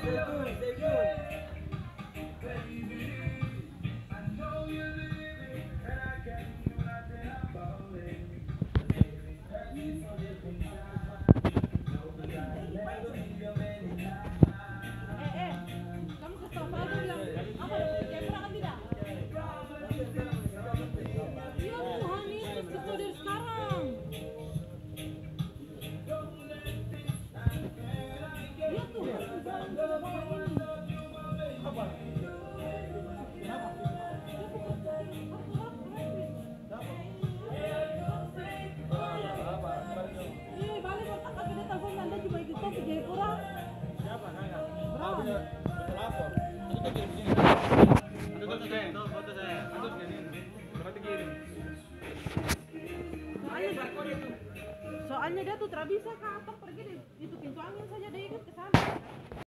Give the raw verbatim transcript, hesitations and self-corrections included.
Soalnya dia tuh tidak bisa ke atas pergi di itu pintu angin saja dia ikut ke sana.